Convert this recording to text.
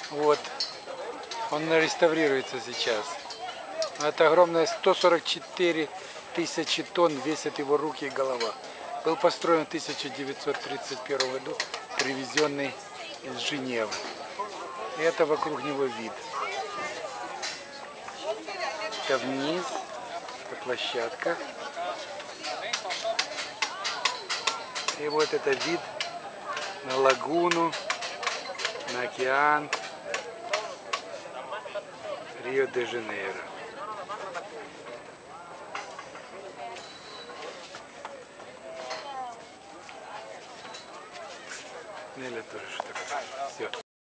Вот. Он реставрируется сейчас. Это огромное 144 тысячи тонн весят его руки и голова. Был построен в 1931 году, привезенный из Женевы. И это вокруг него вид. Это вниз, это площадка. И вот это вид на лагуну, на океан Рио-де-Жанейро. Неля тоже что-то. Все.